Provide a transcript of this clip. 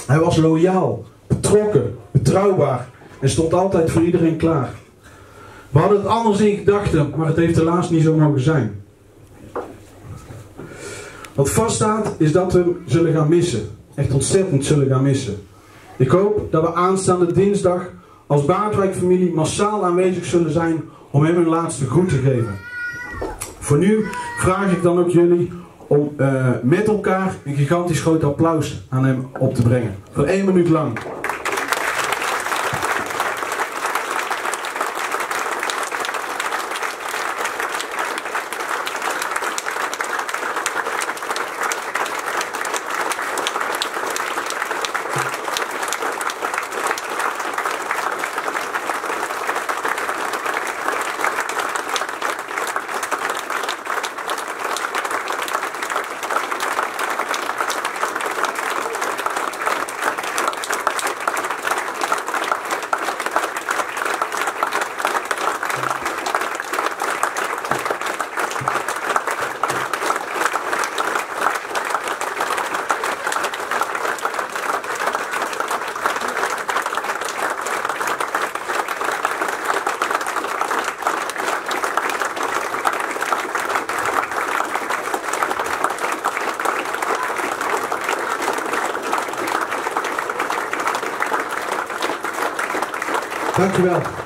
Hij was loyaal, betrokken, betrouwbaar en stond altijd voor iedereen klaar. We hadden het anders in gedachten, maar het heeft helaas niet zo mogen zijn. Wat vaststaat is dat we hem zullen gaan missen. Echt ontzettend zullen gaan missen. Ik hoop dat we aanstaande dinsdag als Baardwijk-familie massaal aanwezig zullen zijn om hem een laatste groet te geven. Voor nu vraag ik dan ook jullie om met elkaar een gigantisch groot applaus aan hem op te brengen. Voor 1 minuut lang. Dankjewel.